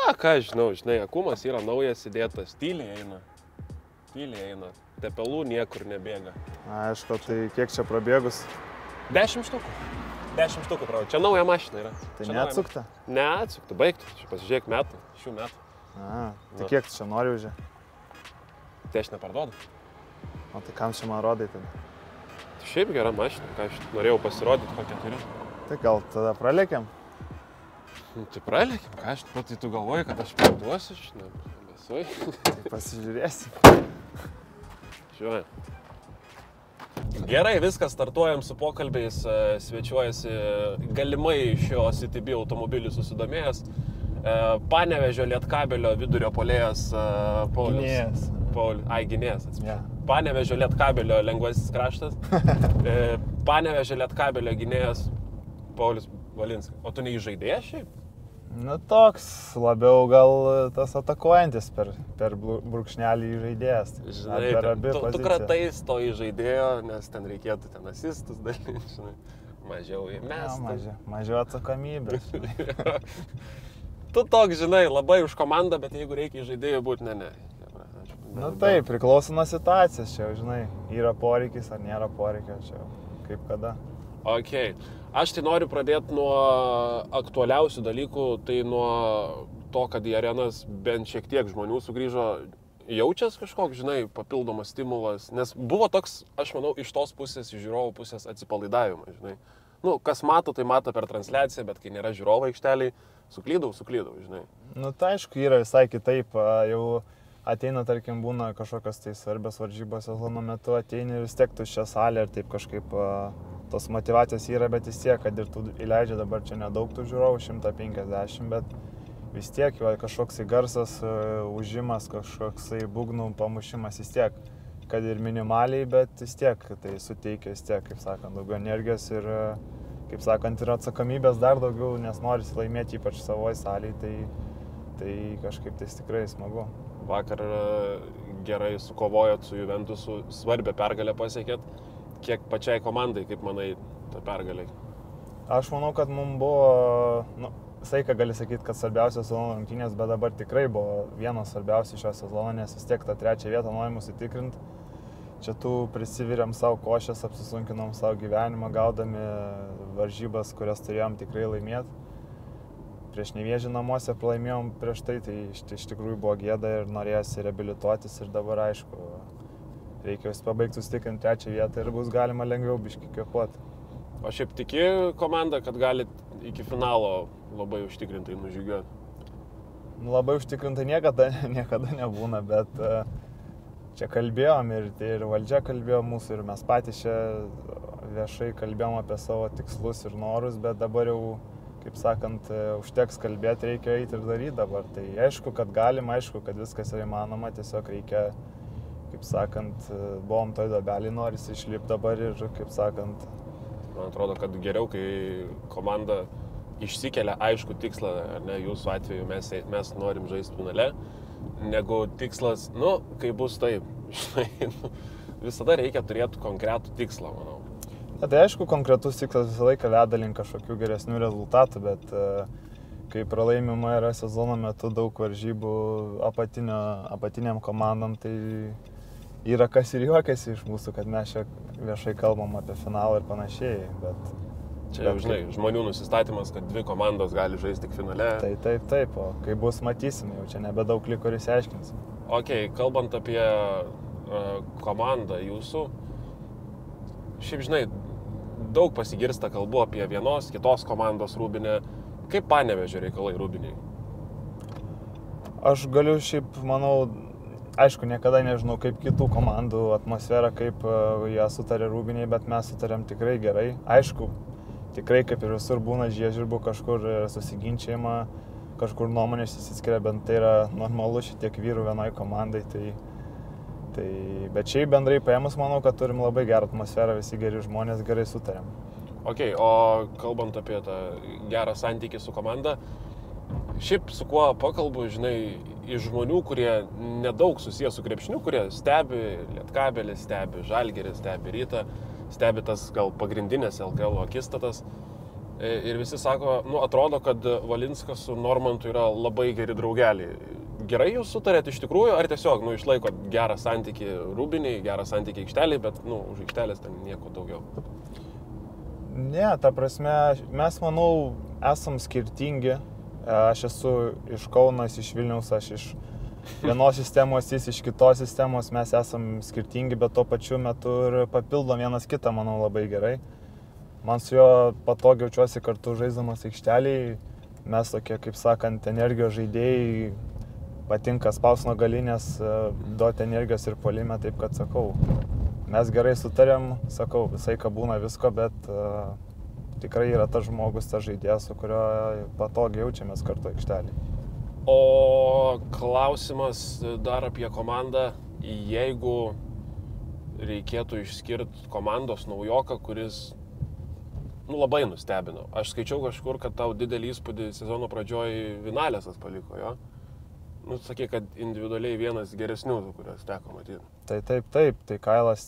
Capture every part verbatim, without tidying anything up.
A, ką žinau, žinai, akumas yra naujas įdėtas, tyliai eina. Tyliai eina. Tepelų niekur nebėga. Aišku, tai kiek čia prabėgus? Dešimt štukų. Dešimt štukų prabėgus. Čia nauja mašina yra. Tai neatsukta? Neatsukta, baigtų. Čia pasižiūrėk metų, šių metų. A, tai kiek tu čia nori už ją? Tai aš neparduodu. O tai kam čia man rodai tada? Tai šiaip gera mašina, ką aš norėjau pasirodyti, kokią turiu. Tai gal tada pralėkiam? Nu, tai pralėkim, ką aš, tai tu galvoji, kad aš parduosiu, aš nebesui. Tai pasižiūrėsim. Žiūrėjau. Gerai, viskas, startuojam su pokalbiais, svečiuojasi galimai šio C T B automobilį susidomėjęs. Panevėžio Lietkabelio vidurio puolėjas Paulius. Gynėjas. Paulius, ai, gynėjas, atsiprašau. Yeah. Panevėžio Lietkabelio lengvasis kraštas. Panevėžio Lietkabelio gynėjas Paulius Valinskas. O tu neįžaidėjas šiaip? Nu toks, labiau gal tas atakuojantis per, per brūkšnelį įžaidėjas. Žinai, per ten, abi tu, tu pozicijas. kratais to įžaidėjo, nes ten reikėtų ten asistus dalinti, žinai. Mažiau įmest. Ja, mažiau, mažiau atsakomybės. Tu toks, žinai, labai už komandą, bet jeigu reikia įžaidėjų būti, ne, ne. Na taip, priklauso nuo situacijos čia, žinai, yra poreikis ar nėra poreikio čia, kaip kada. Ok, aš tai noriu pradėti nuo aktualiausių dalykų, tai nuo to, kad į arenas bent šiek tiek žmonių sugrįžo. Jaučias kažkoks, žinai, papildomas stimulas, nes buvo toks, aš manau, iš tos pusės, iš žiūrovų pusės atsipalaidavimas, žinai. Nu, kas mato, tai mato per transliaciją, bet kai nėra žiūrovo aikšteliai, suklydau, suklydau, žinai. Nu, tai aišku, yra visai kitaip, jau ateina, tarkim, būna kažkokios tai svarbios varžybos sezono metu, ateini ir vis tiek tuščia salė ir taip kažkaip tos motyvacijos yra, bet vis tiek, kad ir tu įleidžia dabar čia nedaug tų žiūrovų, šimtas penkiasdešimt, bet vis tiek jau kažkoks garsas, užimas, kažkoks būgnų pamušimas vis tiek, kad ir minimaliai, bet vis tiek tai suteikia vis tiek, kaip sakant, daugiau energijos ir, kaip sakant, ir atsakomybės dar daugiau, nes norisi laimėti ypač savoje salėje, tai, tai kažkaip tai tikrai smagu. Vakar gerai sukovojot su Juventusu, svarbią pergalę pasiekėt. Kiek pačiai komandai, kaip manai, ta pergalė? Aš manau, kad mums buvo, nu, visai ką gali sakyti, kad svarbiausios sezono rungtynės, bet dabar tikrai buvo vienas svarbiausių šio sezono, nes vis tiek tą trečią vietą norim užsitikrinti. Čia tų prisivirėm savo košės, apsisunkinom savo gyvenimą, gaudami varžybas, kurias turėjom tikrai laimėti. Prieš Nevėžį namuose pralaimėjom prieš tai, tai iš, iš tikrųjų buvo gėda ir norėjosi reabilituotis ir dabar aišku, reikia vis pabaigti susitikrint trečią vietą ir bus galima lengviau biškį kvėpuoti. O šiaip tiki komanda, kad galit iki finalo labai užtikrintai nužygiuoti? Nu, labai užtikrintai niekada, niekada nebūna, bet čia kalbėjom ir, tai ir valdžia kalbėjo mūsų ir mes patys čia viešai kalbėjom apie savo tikslus ir norus, bet dabar jau, kaip sakant, užteks kalbėti, reikia eiti ir daryti dabar. Tai aišku, kad galim, aišku, kad viskas yra įmanoma, tiesiog reikia, kaip sakant, buvom toj duobelėj, norisi išlipti dabar ir, kaip sakant. Man atrodo, kad geriau, kai komanda išsikelia aišku tikslą, ar ne, jūsų atveju mes, mes norim žaisti finale, negu tikslas, nu, kai bus taip, žinai, visada reikia turėti konkretų tikslą, manau. Na, tai aišku, konkretus tikslas visą laiką veda link kažkokių geresnių rezultatų, bet kai pralaimima yra sezono metu daug varžybų apatinio, apatiniam komandom, tai yra kas ir juokiasi iš mūsų, kad mes čia viešai kalbam apie finalą ir panašiai, bet... Čia jau, žinai, žmonių nusistatymas, kad dvi komandos gali žaisti tik finale. Taip, taip, taip, o kai bus matysim, jau čia nebedaug liko ir išsiaiškinsim. Ok, kalbant apie uh, komandą jūsų, šiaip, žinai, daug pasigirsta kalbų apie vienos, kitos komandos Rūbinę. Kaip Panevėžio reikalai Rūbinėj? Aš galiu šiaip, manau, aišku, niekada nežinau, kaip kitų komandų atmosfera, kaip jie sutarė Rūbinėj, bet mes sutarėm tikrai gerai. Aišku, tikrai kaip ir visur būna žiežirbų, kažkur susiginčiama, kažkur nuomonės išsiskiria, bent tai yra normalu šitiek vyrų vienai komandai. Tai, tai, bet šiaip bendrai paėmus, manau, kad turim labai gerą atmosferą, visi geri žmonės, gerai sutarėm. Ok, o kalbant apie tą gerą santykį su komanda, šiaip su kuo pakalbu, žinai, iš žmonių, kurie nedaug susiję su krepšiniu, kurie stebi Lietkabelį, stebi Žalgirį, stebi Rytą, stebi tas gal pagrindinės L K L akistatas. ir visi sako, nu, atrodo, kad Valinskas su Normantu yra labai geri draugeliai. Gerai jūs sutarėt iš tikrųjų, ar tiesiog, nu, išlaikot gerą santykį rūbiniai, gerą santykį aikšteliai, bet, nu, už aikštelės ten nieko daugiau? Ne, ta prasme, mes, manau, esam skirtingi. Aš esu iš Kaunas, iš Vilniaus, aš iš vienos sistemos, jis iš kitos sistemos, mes esam skirtingi, bet tuo pačiu metu ir papildom vienas kitą, manau, labai gerai. Man su juo patogiai jaučiuosi kartu žaisdamas aikšteliai, mes tokie, kaip sakant, energijos žaidėjai, patinka spaus nuo galinės, duoti energijos ir puolime, taip kad sakau, mes gerai sutarėm, sakau, visai ką būna visko, bet uh, tikrai yra tas žmogus, tas žaidėjas, su kurio patogiai jaučiamės kartu aikšteliai. O klausimas dar apie komandą, jeigu reikėtų išskirti komandos naujoką, kuris nu, labai nustebino. Aš skaičiau kažkur, kad tau didelį įspūdį sezono pradžioj Vinalesas paliko, jo? Nu, sakė, kad individualiai vienas geresnių, kurias teko matyti. Tai taip, taip, tai Kailas,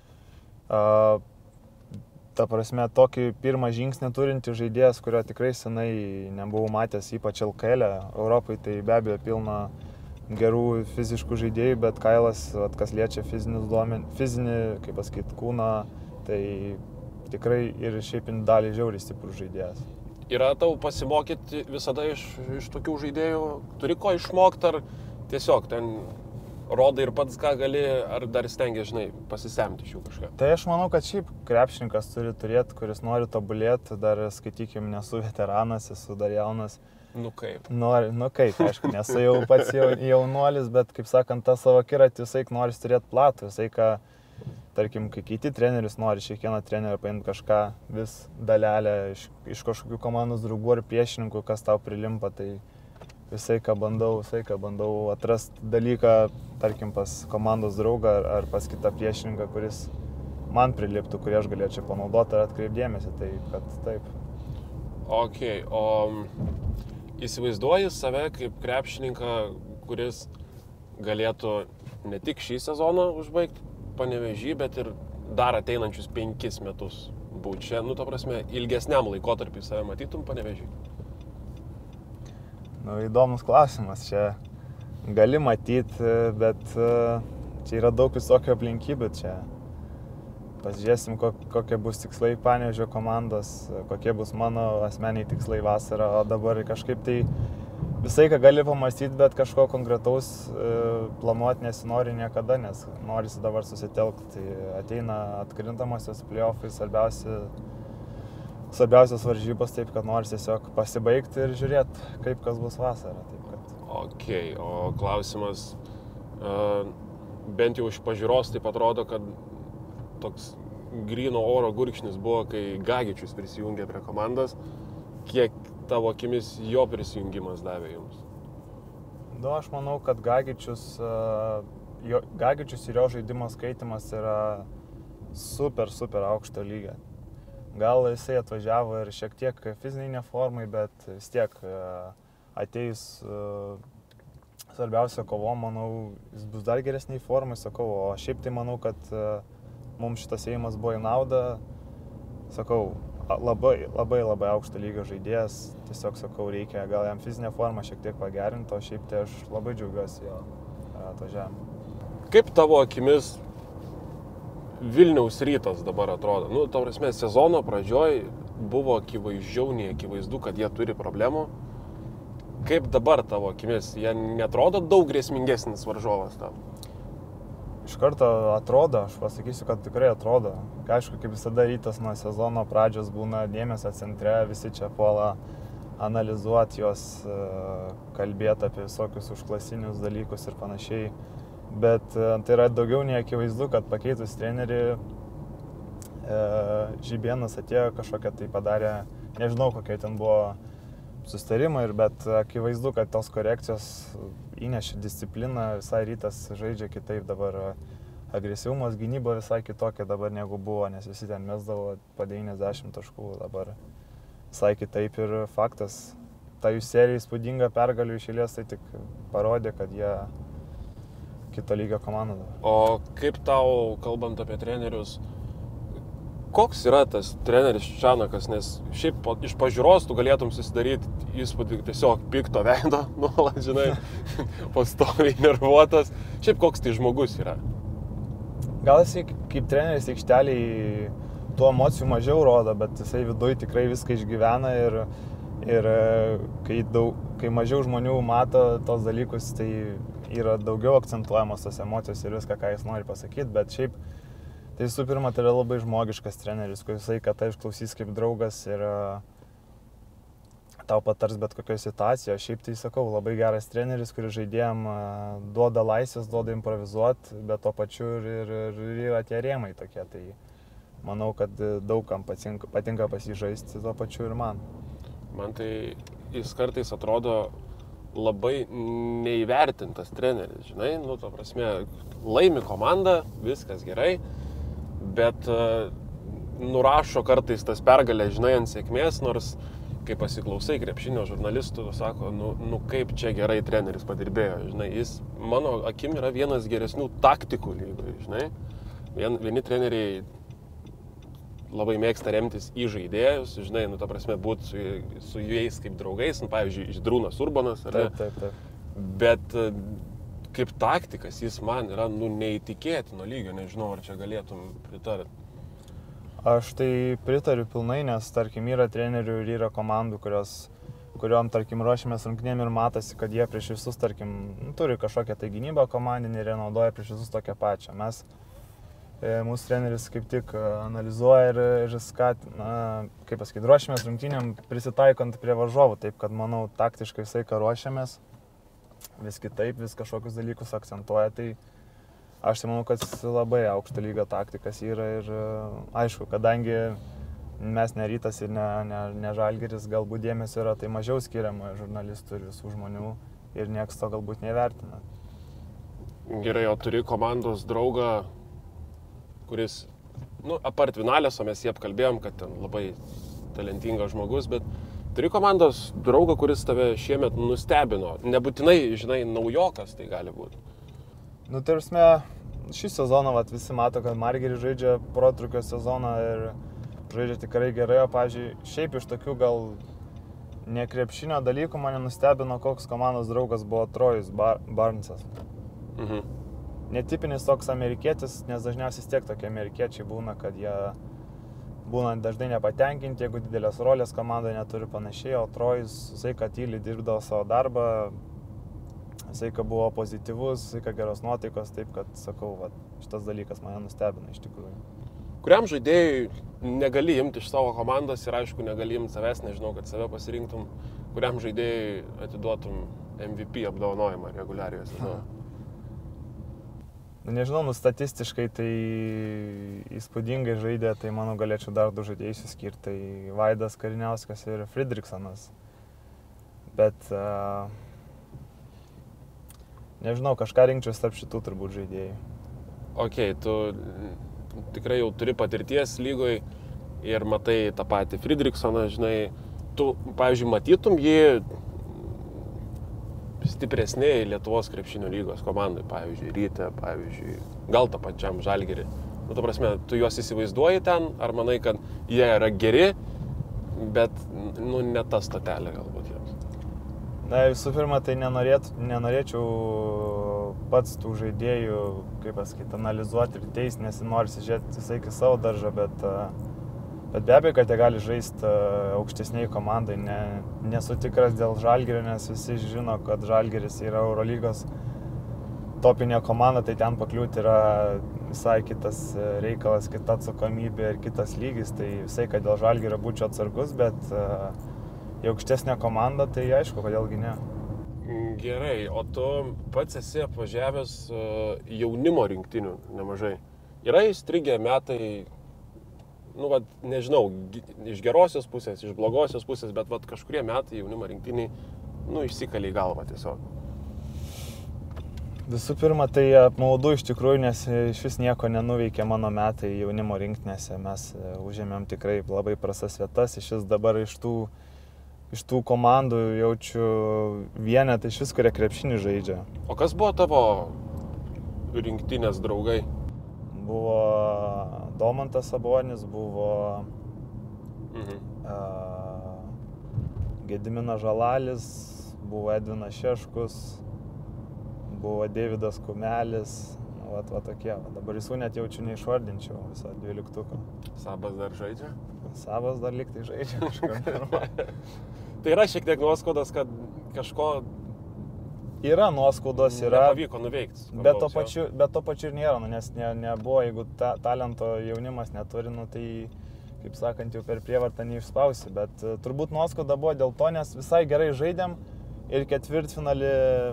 uh, ta prasme, tokį pirmą žingsnį turinti žaidėjas, kurio tikrai senai nebuvau matęs, ypač L K L, Europai, tai be abejo pilna gerų fiziškų žaidėjų, bet Kailas, at, kas liečia fizinius duomenį, fizinį, kaip pasakyti, kūną, tai tikrai ir šiaip dalį žiauriai stiprus žaidėjas. Yra tau pasimokyti visada iš, iš tokių žaidėjų, turi ko išmokti, ar tiesiog ten rodai ir pats ką gali, ar dar stengia, žinai, pasisemti iš jų kažką? Tai aš manau, kad šiaip krepšininkas turi turėti, kuris nori tobulėti, dar, skaitykim, nesu veteranas, esu dar jaunas. Nu kaip? Nori, nu kaip, aišku, nesu jau pats jau, jaunuolis, bet, kaip sakant, tą savo akiratį visai nori turėti platų, visai ką, tarkim, kai kiti trenerius nori iš kiekvieno trenerio paimti kažką, vis dalelę iš, iš kažkokių komandos draugų ar priešininkų, kas tau prilimpa, tai visai ką bandau, visai ką bandau atrasti dalyką, tarkim, pas komandos draugą ar, ar pas kitą priešininką, kuris man priliptų, kurį aš galėčiau panaudoti ar atkreipdėmėsi, tai kad taip. Ok, o įsivaizduoji save kaip krepšininką, kuris galėtų ne tik šį sezoną užbaigti Panevėžy, bet ir dar ateinančius penkis metus būti čia, nu, ta prasme, ilgesniam laikotarpį save matytum Panevėžy? Nu, įdomus klausimas, čia gali matyti, bet čia yra daug visokių aplinkybių čia. Pasižiūrėsim, kokie bus tikslai Panevėžio komandos, kokie bus mano asmeniai tikslai vasarą, o dabar kažkaip tai visai ką gali pamastyti, bet kažko konkretaus planuoti nesinori niekada, nes norisi dabar susitelkti. Ateina atkrintamosios play-offai, svarbiausi, svarbiausios varžybos, taip kad norisi tiesiog pasibaigti ir žiūrėti, kaip kas bus vasarą. Taip kad... Ok, o klausimas, bent jau iš pažiūros taip atrodo, kad toks gryno oro gurkšnis buvo, kai Gagičius prisijungė prie komandos. Kiek tavo akimis jo prisijungimas davė jums? Nu, aš manau, kad Gagičius, jo, Gagičius ir jo žaidimo skaitimas yra super, super aukšto lygio. Gal jisai atvažiavo ir šiek tiek fiziniai neformai, bet vis tiek atėjus svarbiausia kovo, manau, jis bus dar geresniai formai, sakau, o šiaip tai manau, kad mums šitas ėjimas buvo į naudą, sakau, labai, labai, labai aukšto lygio žaidėjas, tiesiog sakau, reikia gal jam fizinę formą šiek tiek pagerinti, o šiaip tai aš labai džiaugiuosi jo atvažiavimą. Kaip tavo akimis Vilniaus Rytas dabar atrodo? Nu, tavo prasme, sezono pradžioj buvo akivaizdžiau, nei akivaizdu, kad jie turi problemų. Kaip dabar tavo akimis? Jie netrodo daug grėsmingesnis varžovas tau? Iš karto atrodo, aš pasakysiu, kad tikrai atrodo. Aišku, kaip visada Rytas nuo sezono pradžios būna dėmesio centre, visi čia puola analizuoti juos, kalbėti apie visokius užklasinius dalykus ir panašiai. Bet tai yra daugiau nei akivaizdu, kad pakeitus trenerį Žibėnas atėjo kažkokią tai padarė, nežinau kokie ten buvo susitarimai, bet akivaizdu, kad tos korekcijos įnešė discipliną, visai Rytas žaidžia kitaip dabar, agresyvumas, gynyba visai kitokia dabar negu buvo, nes visi ten mesdavo po devyniasdešimt taškų, dabar visai kitaip ir faktas, ta jų serija įspūdinga pergalių iš eilės, tai tik parodė, kad jie kito lygio komanda dabar. O kaip tau, kalbant apie trenerius, koks yra tas treneris Čanakas, nes šiaip po, iš pažiūros tu galėtum susidaryti įspūdį tiesiog pikto veido, nuolat, žinai, pastoviai nervuotas. Šiaip koks tai žmogus yra? Gal jisai kaip treneris aikšteliai tų emocijų mažiau rodo, bet jisai viduje tikrai viską išgyvena ir, ir kai, daug, kai mažiau žmonių mato tos dalykus, tai yra daugiau akcentuojamos tos emocijos ir viską, ką jis nori pasakyti, bet šiaip tai visų pirma, tai yra labai žmogiškas treneris, kuris visai, kad tai išklausys kaip draugas ir uh, tau patars bet kokioje situacijoje. Šiaip tai sakau, labai geras treneris, kuris žaidėjim uh, duoda laisvės, duoda improvizuoti, bet to pačiu ir, ir, ir yra tie rėmai tokie. Tai manau, kad daugam patinka, patinka pasižaisti, tuo pačiu ir man. Man tai jis kartais atrodo labai neįvertintas treneris, žinai, nu, to prasme, laimi komanda, viskas gerai. Bet uh, nurašo kartais tas pergalę, žinai, ant sėkmės, nors kai pasiklausai krepšinio žurnalistų, sako, nu, nu kaip čia gerai treneris padirbėjo, žinai, jis mano akim yra vienas geresnių taktikų lygoje, žinai. Vien, vieni treneriai labai mėgsta remtis į žaidėjus, žinai, nu, ta prasme, būti su, su jais kaip draugais, nu, pavyzdžiui, Žydrūnas Urbanas, ar ne? Taip, taip, taip. Bet uh, kaip taktikas jis man yra, nu, neįtikėtino lygio, nežinau, ar čia galėtum pritarti. Aš tai pritariu pilnai, nes, tarkim, yra trenerių ir yra komandų, kurios, kuriuom, tarkim, ruošiamės rungtynėm ir matosi, kad jie prieš visus, tarkim, nu, turi kažkokią tai gynybą komandinį ir jie naudoja prieš visus tokią pačią. Mes, e, mūsų treneris kaip tik analizuoja ir, ir skatina, kaip pasakyti, ruošiamės rungtynėm prisitaikant prie varžovų, taip kad, manau, taktiškai visai, ką ruošiamės, vis kitaip, vis kažkokius dalykus akcentuoja, tai aš tai manau, kad labai aukšto lygio taktikas yra ir aišku, kadangi mes ne Rytas ir ne, ne, ne Žalgiris, galbūt dėmesio yra, tai mažiau skiriama žurnalistų ir visų žmonių ir nieks to galbūt nevertina. Gerai, o turi komandos draugą, kuris, nu, apart Vinalės, o mes jį apkalbėjom, kad ten labai talentingas žmogus, bet turi komandos draugą, kuris tave šiemet nustebino. Nebūtinai, žinai, naujokas tai gali būti. Nu, tarsi, šį sezoną vat, visi mato, kad Margeris žaidžia protrūkio sezoną ir žaidžia tikrai gerai, o, pavyzdžiui, šiaip iš tokių gal nekrepšinio dalykų mane nustebino, koks komandos draugas buvo Trojus Bar Barnsas. Mhm. Netipinis toks amerikietis, nes dažniausiai tiek tokie amerikiečiai būna, kad jie būna dažnai nepatenkinti, jeigu didelės rolės komandoje neturi panašiai, o Trojus visai, kad tyliai dirbdavo savo darbą, visai, kad buvo pozityvus, visai, kad geros nuotaikos, taip kad, sakau, va, šitas dalykas mane nustebina iš tikrųjų. Kuriam žaidėjui negali imti iš savo komandos ir aišku, negali imti savęs, nežinau, kad save pasirinktum, kuriam žaidėjui atiduotum M V P apdovanojimą reguliariojo sezono? Nu, nežinau, nu, statistiškai tai įspūdingai žaidė, tai manau galėčiau dar du žaidėjus išskirti, tai Vaidas Kariniauskas ir Fridriksonas. Bet, uh, nežinau, kažką rinkčiau tarp šitų turbūt žaidėjų. Ok, tu tikrai jau turi patirties lygoj ir matai tą patį Fridriksoną, žinai, tu, pavyzdžiui, matytum jį stipresnėje Lietuvos krepšinio lygos komandai, pavyzdžiui, Ryte, pavyzdžiui, gal tą pačiam Žalgirį. Nu, ta prasme, tu juos įsivaizduoji ten, ar manai, kad jie yra geri, bet, nu, ne ta statelė galbūt jiems? Na, visų pirma, tai nenorėt, nenorėčiau pats tų žaidėjų, kaip pasakyti, analizuoti ir teisti, nes nori žiūrėti visai į savo daržą, bet, bet be abejo, kad jie gali žaisti aukštesniai komandai. Ne, nesu tikras dėl Žalgirio, nes visi žino, kad Žalgiris yra Eurolygos topinė komanda, tai ten pakliūti yra visai kitas reikalas, kita atsakomybė ir kitas lygis. Tai visai, kad dėl Žalgirio būčiau atsargus, bet į aukštesnę komandą, tai aišku, kodėlgi ne. Gerai, o tu pats esi apvažiavęs jaunimo rinktinių nemažai. Yra įstrigę metai, nu, vat, nežinau, iš gerosios pusės, iš blogosios pusės, bet vat, kažkurie metai jaunimo rinktiniai, nu, išsikalė į galvą tiesiog. Visų pirma, tai apmaudu iš tikrųjų, nes iš vis nieko nenuveikė mano metai jaunimo rinktinėse. Mes užėmėm tikrai labai prastas vietas, iš vis dabar iš tų, iš tų komandų jaučiu vienetą iš vis, kurie krepšinį žaidžia. O kas buvo tavo rinktinės draugai? buvo Domantas Sabonis, buvo Mhm. uh, Gediminas Žalalis, buvo Edvinas Šeškus, buvo Deividas Kumelis, nu, vat, vat tokie. Va. Dabar visų net jaučiu neišvardinčiau viso dvyliktuko. Sabas dar žaidžia? Savas dar liktai žaidžia kažką. Tai yra šiek tiek nuoskaudas, kad kažko Yra nuoskaudos, yra, nepavyko nuveikti. bet to, pačiu, bet to pačiu ir nėra, nu, nes ne, nebuvo, jeigu ta, talento jaunimas neturi, nu, tai, kaip sakant, jau per prievartą neišspausi, bet uh, turbūt nuoskauda buvo dėl to, nes visai gerai žaidėm ir ketvirtfinalį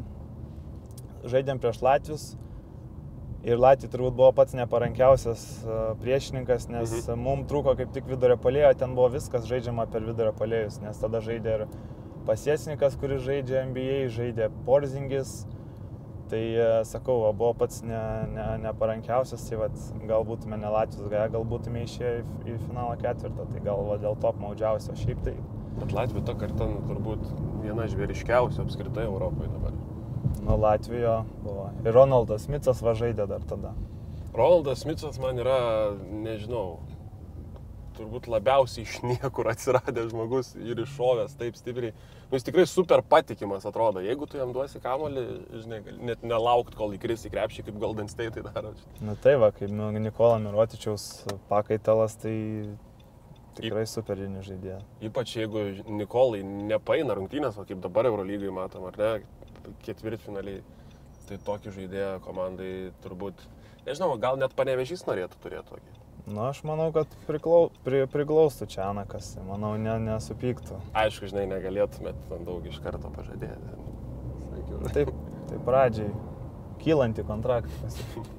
žaidėm prieš Latvius ir Latvija turbūt buvo pats neparankiausias uh, priešininkas, nes mhm. mums trūko kaip tik vidurio puolėjo, ten buvo viskas žaidžiama per vidurio puolėjus, nes tada žaidė ir Pasiesnikas, kuris žaidžia N B A, žaidė Porzingis, tai sakau, va, buvo pats ne, ne, neparankiausias, tai vat, gal būtume ne Latvijos, gal būtume išėję į, į finalą ketvirtą, tai gal va, dėl to apmaudžiausio, šiaip tai. Bet Latvija ta karta nu, turbūt viena žvėriškiausia apskritai Europoje dabar. Nu, Latvijo buvo. Ir Ronaldas Smitsas va žaidė dar tada. Ronaldas Smitsas man yra, nežinau, turbūt labiausiai iš niekur atsiradęs žmogus ir iššovęs taip stipriai. Nu, jis tikrai super patikimas atrodo. Jeigu tu jam duosi kamuolį, žinai, net nelaukt, kol įkris į krepšį, kaip Golden State tai daro. Nu tai va, kaip Nikola Mirotičiaus pakaitalas, tai tikrai superinį žaidėją. Ypač jeigu Nikolai nepaina rungtynės, o kaip dabar Eurolygai matom, ar ne, ketvirtfinaliai, tai tokį žaidėją komandai turbūt, nežinau, gal net Panevėžys norėtų turėti tokį. Nu, aš manau, kad priklau, pri, priglaustų čia Anakas, manau, ne, nesupyktų. Aišku, žinai, negalėtumėt daug iš karto pažadėti. Sakiau. Taip, tai pradžiai kylantį kontraktą.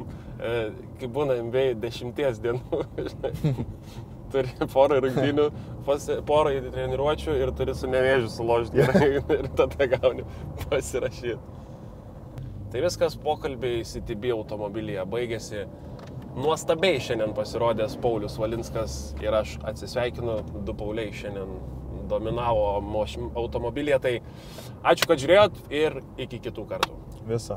Kai būna N B A dešimties dienų, žinai, turi porą rungtynių, porą treniruočių ir turi su Nevėžiu suložti gerai ir tada gauni pasirašyti. Tai viskas, pokalbiai C T B automobilyje baigėsi. Nuostabiai šiandien pasirodęs Paulius Valinskas ir aš atsisveikinu, du Pauliai šiandien dominavo automobilyje, tai ačiū, kad žiūrėjot ir iki kitų kartų. Viso.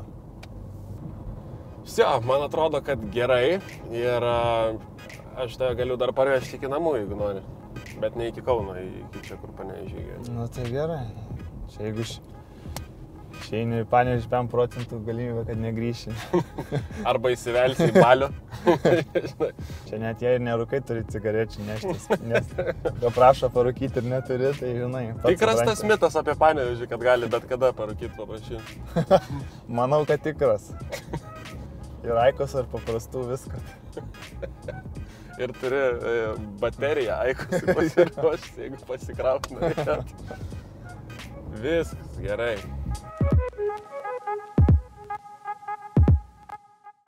Visi, man atrodo, kad gerai ir aš tave galiu dar parvežti iki namų, jeigu nori, bet ne iki Kauno, iki čia, kur Panevėžyje. Nu tai gerai, čia jeigu š... Išeini į Panevėžį penkiasdešimt procentų galimybę, kad negrįši. Arba įsivelsi į balių. Čia net jei ir nerūkai turi cigarečių neštis, nes paprašo parūkyti ir neturi, tai žinai. Tikras supranti. Tas mitas apie Panevėžį, kad gali bet kada parūkyti paprašyti. Manau, kad tikras. Ir Aikos ar paprastų viską. Ir turi e, bateriją Aikos pasiruošti, jeigu pasikrauti norėt. Viskas gerai.